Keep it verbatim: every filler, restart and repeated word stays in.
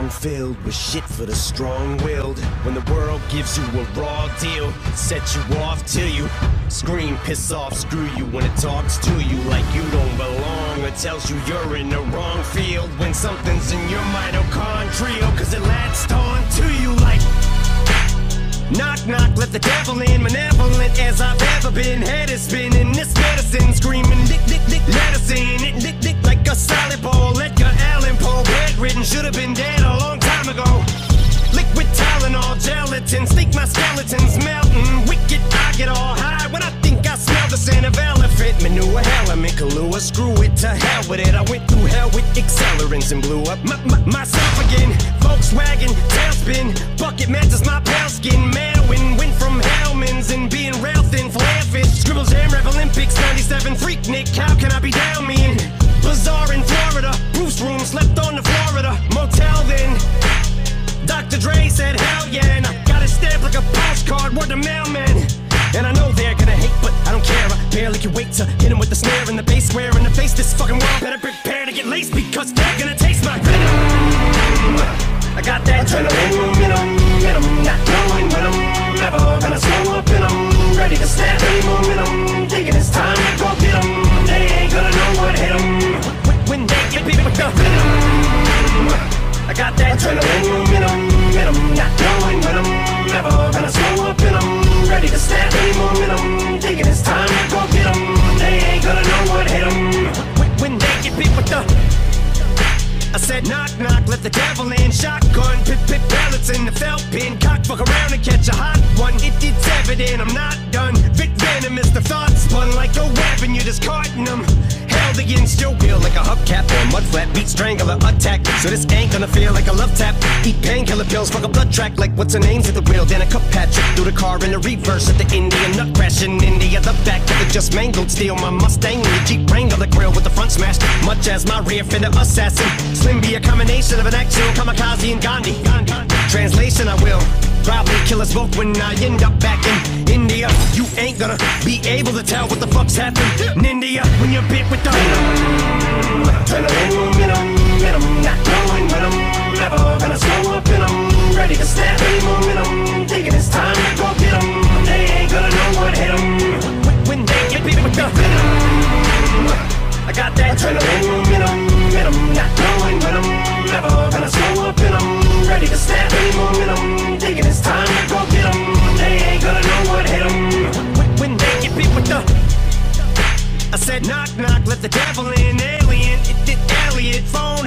song filled with shit for the strong-willed. When the world gives you a raw deal, set you off till you scream, piss off, screw you when it talks to you like you don't belong, or tells you you're in the wrong field when something's in your mitochondrial, cause it latched on to you like knock knock, let the devil in, malevolent as I've ever been. Head is spinning, this medicine screaming, lick, lick, lick, let us in it, lick, lick, like a solid ball. Edgar Allan Poe, bedridden, should have been dead a long time ago. Liquid Tylenol, gelatin, think my skeleton's melting. Wicked, I get all high when I think I smell the scent of elephant manure. Element, Kahlua, screw it, to hell with it. I went through hell with accelerants and blew up my, my, myself again. Volkswagen, tailspin, bucket matches my pale skin. Mailwin, went from Hellman's and being rail thin, flare fish. Scribbles, Jam Rap Olympics, ninety-seven, Freak Nick, how can I be down mean? Bazaar in Florida, Bruce room, slept on the Florida motel then. Doctor Dre said hell yeah, and I got it stamped like a postcard, word to mailman. And I know they're gonna hate, but I don't care, I barely can wait to hit him with the snare and the bass square in the face. This fucking world better prepare to get laced, because they're gonna taste my venom. I got that adrenaline momentum, momentum, not knowing when I'm never gonna slow up and I'm ready to snap any momentum, thinking it's time to go get 'em. They ain't gonna know what hit 'em when they get beat with the venom. I got that adrenaline momentum, momentum, not knowing when I'm never gonna slow up and I'm ready to snap any momentum, thinking it's time to go get 'em. They ain't gonna know what hit 'em when they get beat with the. I said knock knock, let the devil in. Shotgun, pit pit pellets in the felt pin. Cock fuck around and catch a hot one. It, it's evident I'm not done. Vic venomous, the thought spun like a weapon. You're discarding them. Held against your will like a hubcap or a mud flat. Beat strangler attack. So this ain't gonna feel like a love tap. Eat painkiller pills, fuck a blood track like what's her name's at the wheel. Then a cup Patrick through the car in the reverse at the Indian nut crash in India. The back of the just mangled steel. My Mustang, the Jeep Wrangler, the grill with the front smashed. Much as my rear fender assassin. Slim be a combination of an actual kamikaze and Gandhi. Translation, I will probably kill us both when I end up back in India. You ain't gonna be able to tell what the fuck's happened in India when you're bit with the adrenaline momentum, momentum, not knowing when I'm never gonna slow up and I'm ready to snap any momentum, thinking it's time to go get 'em. They ain't gonna know what hit 'em when they get bit with the venom. I got that adrenaline momentum, momentum, not knowing when I'm never gonna slow up and I'm ready to snap any momentum, thinking it's time to go get 'em. They ain't gonna know what hit 'em when they get beat with the. I said knock knock, let the devil in. Alien, it did Elliot phone.